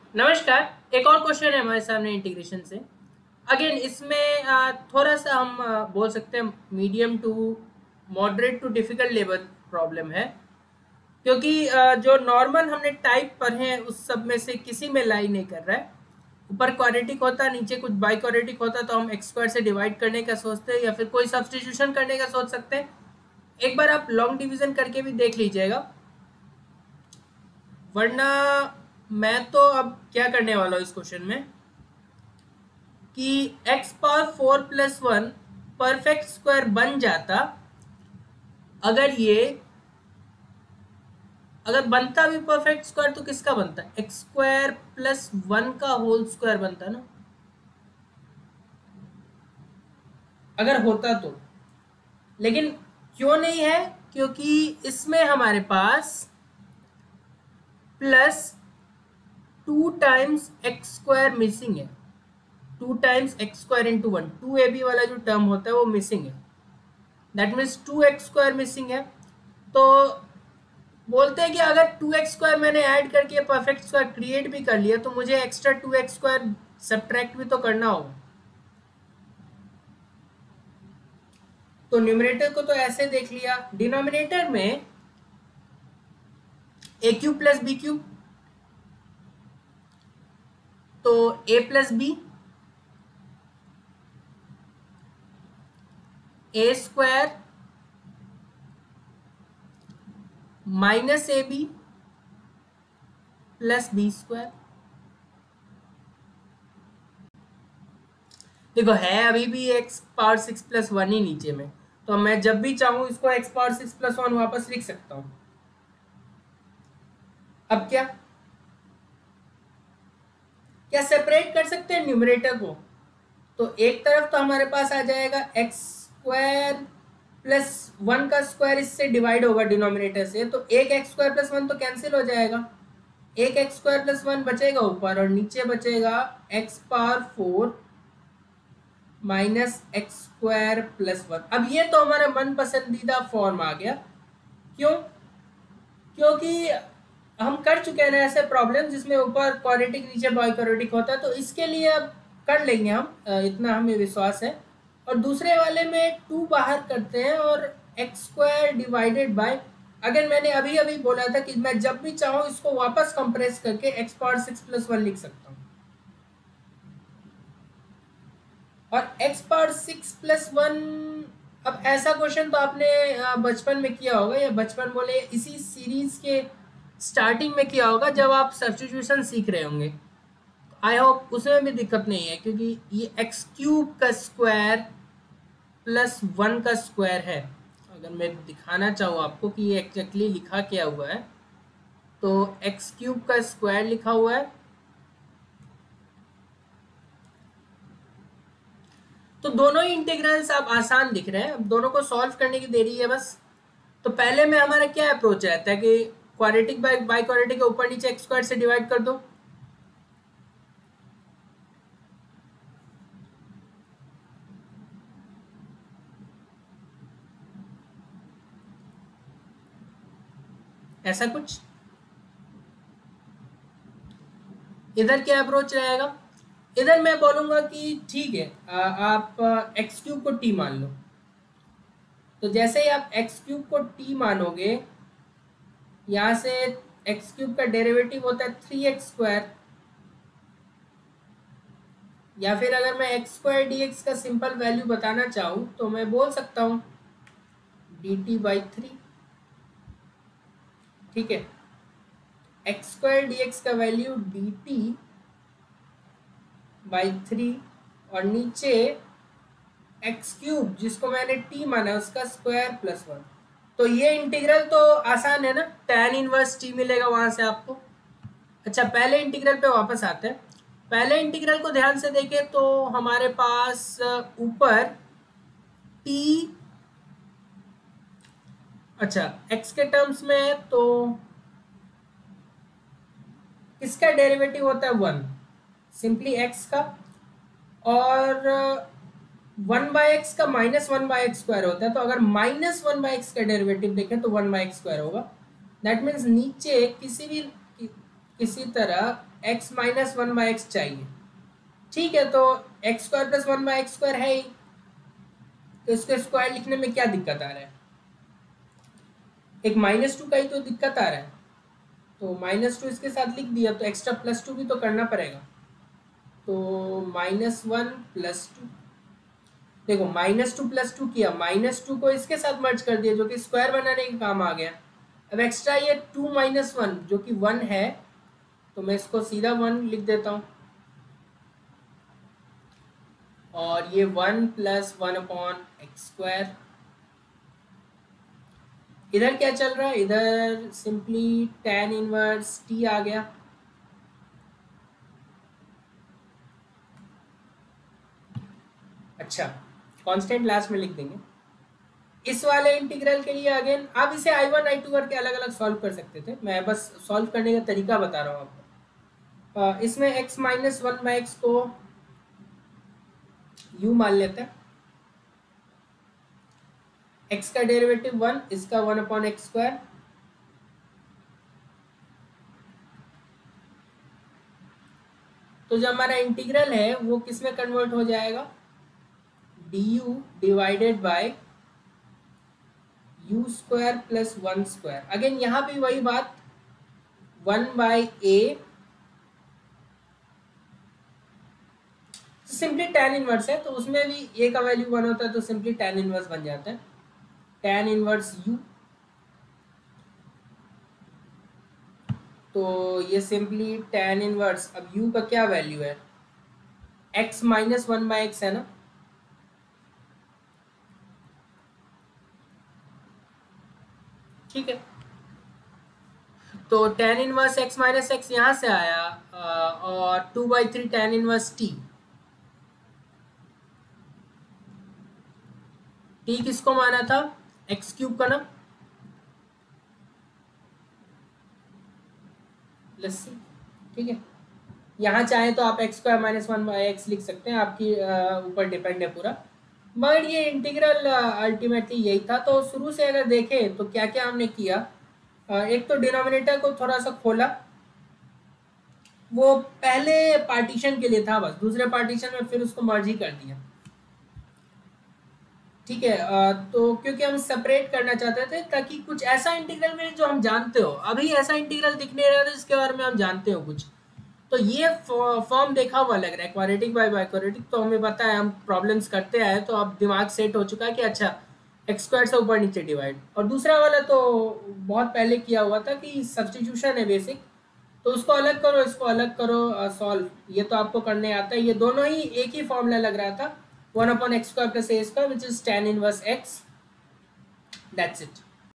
नमस्कार। एक और क्वेश्चन है हमारे सामने इंटीग्रेशन से। अगेन इसमें थोड़ा सा हम बोल सकते हैं medium to moderate to difficult level problem है, क्योंकि जो नॉर्मल हमने टाइप पढ़े हैं उस सब में से किसी में लाई नहीं कर रहा है। ऊपर क्वाड्रेटिक होता, नीचे कुछ बाई क्वाड्रेटिक होता तो हम एक्स स्क्वायर से डिवाइड करने का सोचते हैं या फिर कोई सब्सटीट्यूशन करने का सोच सकते हैं। एक बार आप लॉन्ग डिवीजन करके भी देख लीजिएगा, वरना मैं तो अब क्या करने वाला हूँ इस क्वेश्चन में कि x पावर 4+1 परफेक्ट स्क्वायर बन जाता अगर बनता भी परफेक्ट स्क्वायर तो किसका बनता? एक्स स्क्वायर प्लस 1 का होल स्क्वायर बनता ना, अगर होता तो। लेकिन क्यों नहीं है? क्योंकि इसमें हमारे पास plus 2 times x square missing है। 2 टाइम्स x² इंटू 1, 2ab वाला जो टर्म होता है वो मिसिंग है। दैट मीन्स 2x² मिसिंग है। तो बोलते हैं कि अगर 2x² मैंने ऐड करके परफेक्ट स्क्वायर क्रिएट भी कर लिया तो मुझे एक्स्ट्रा 2x² सब्ट्रैक्ट भी तो करना होगा। तो न्यूमरेटर को तो ऐसे देख लिया, डिनोमिनेटर में a³ प्लस b³, तो a plus b, a² minus ab plus b²। देखो है अभी भी एक्स पावर 6+1 ही नीचे में, तो मैं जब भी चाहूं इसको x पावर 6+1 वापस लिख सकता हूं। अब क्या सेपरेट कर सकते हैं न्यूमरेटर को? तो एक तरफ तो हमारे पास आ जाएगा x² प्लस 1 का स्क्वायर, इससे डिवाइड होगा डिनोमिनेटर से, तो एक x² प्लस 1 तो कैंसिल हो जाएगा। एक x² प्लस 1 बचेगा ऊपर और नीचे बचेगा x power 4 minus x² plus 1। अब ये तो हमारा मन पसंदीदा फॉर्म आ गया। क्यों? क्योंकि हम कर चुके हैं ना ऐसे प्रॉब्लम जिसमें ऊपर क्वाड्रेटिक नीचे बाई क्वाड्रेटिक होता है, तो इसके लिए अब कर लेंगे हम, इतना हमें विश्वास है। और दूसरे वाले में 2 बाहर करते हैं और x² डिवाइडेड बाय, अगर मैंने अभी अभी बोला था कि मैं जब भी चाहूँ इसको वापस कंप्रेस करके x पावर 6+1 लिख सकता हूँ। और x पावर 6+1, अब ऐसा क्वेश्चन तो आपने बचपन में किया होगा, या बचपन बोले इसी सीरीज के स्टार्टिंग में किया होगा जब आप सब्स्टिट्यूशन सीख रहे होंगे। आई होप उसमें भी दिक्कत नहीं है, क्योंकि ये x³ का स्क्वायर प्लस 1 का स्क्वायर है। अगर मैं दिखाना चाहूँ आपको कि ये एग्जैक्टली लिखा क्या हुआ है, तो x³ का स्क्वायर लिखा हुआ है। तो दोनों ही इंटीग्रल्स आप आसान दिख रहे हैं, अब दोनों को सॉल्व करने की देरी है बस। तो पहले में हमारा क्या अप्रोच रहता है कि क्वाड्रेटिक बाई क्वाड्रेटिक के ऊपर नीचे x² से डिवाइड कर दो। ऐसा कुछ इधर क्या अप्रोच रहेगा? इधर मैं बोलूंगा कि ठीक है, आप x³ को t मान लो। तो जैसे ही आप x³ को t मानोगे, यहां से x³ का डेरिवेटिव होता है 3x², या फिर अगर मैं x² dx का सिंपल वैल्यू बताना चाहूं तो मैं बोल सकता हूं dt/3। ठीक है, x² dx का वैल्यू dt/3, और नीचे x³ जिसको मैंने t माना उसका स्क्वायर प्लस 1। तो ये इंटीग्रल तो आसान है ना, tan इनवर्स t मिलेगा वहां से आपको। अच्छा, पहले इंटीग्रल पे वापस आते हैं। पहले इंटीग्रल को ध्यान से देखें तो हमारे पास ऊपर t, अच्छा x के टर्म्स में है तो किसका डेरिवेटिव होता है 1, सिंपली x का, और 1/x का -1/x² होता है। तो अगर -1/x का डेरिवेटिव देखें तो 1/x² होगा। दैट मीन्स नीचे किसी भी इसी तरह x minus one by x चाहिए। ठीक है, तो x square plus one by x square है ही, तो इसको स्क्वायर लिखने में क्या दिक्कत आ रहा है? एक माइनस टू का ही तो दिक्कत आ रहा है, तो माइनस टू इसके साथ लिख दिया, तो एक्स्ट्रा प्लस टू भी तो करना पड़ेगा। तो माइनस वन प्लस टू, देखो माइनस टू प्लस टू किया, माइनस टू को इसके साथ मर्ज कर दिया जो कि स्क्वायर बनाने के काम आ गया। अब एक्स्ट्रा ये टू माइनस वन जो कि वन है, तो मैं इसको सीधा वन लिख देता हूँ, और ये one plus one upon x square. इधर क्या चल रहा है? इधर सिंपली tan इनवर्स t आ गया। अच्छा, कांस्टेंट लास्ट में लिख देंगे। इस वाले इंटीग्रल के लिए अगेन आप इसे i1 i2 करके अलग अलग सॉल्व कर सकते थे, मैं बस सॉल्व करने का तरीका बता रहा हूँ आपको। इसमें x minus one by x को u मान लेते हैं, x का डेरिवेटिव वन, इसका वन अपॉन एक्स स्क्वायर। तो जो हमारा इंटीग्रल है वो किस में कन्वर्ट हो जाएगा? du divided by u square plus one square. Again यहाँ भी वही बात, one by a, simply tan inverse है तो उसमें भी a का वैल्यू वन होता है, तो सिंपली tan इनवर्स बन जाता है, tan इनवर्स u। तो ये सिंपली tan इनवर्स, अब u का क्या वैल्यू है? x minus one by x है ना, ठीक है। तो tan inverse x minus x यहाँ से आया, और two by three tan inverse t। t किसको माना था? एक्स क्यूब का ना, लस्सी, ठीक है। यहाँ चाहे तो आप x square minus one by x लिख सकते हैं, आपकी ऊपर डिपेंड है पूरा, मगर ये इंटीग्रल अल्टीमेटली यही था। तो शुरू से अगर देखें तो क्या क्या हमने किया, एक तो डिनोमिनेटर को थोड़ा सा खोला, वो पहले पार्टीशन के लिए था बस, दूसरे पार्टीशन में फिर उसको मर्ज ही कर दिया, ठीक है। तो क्योंकि हम सेपरेट करना चाहते थे ताकि कुछ ऐसा इंटीग्रल में जो हम जानते हो, अभी ऐसा इंटीग्रल दिख नहीं रहा था जिसके बारे में हम जानते हो कुछ, तो ये फॉर्म देखा हुआ लग रहा है, क्वाड्रेटिक बाय बाइक्वाड्रेटिक, तो हमें पता है, हम प्रॉब्लम्स करते आए, तो अब दिमाग सेट हो चुका है कि अच्छा एक्स स्क्वायर से ऊपर नीचे डिवाइड। और दूसरा वाला तो बहुत पहले किया हुआ था कि सब्सटीट्यूशन है बेसिक, तो उसको अलग करो, इसको अलग करो, सॉल्व, ये तो आपको करने आता है। ये दोनों ही एक ही फॉर्मूला लग रहा था, one upon x square plus a square which is tan inverse x, that's it.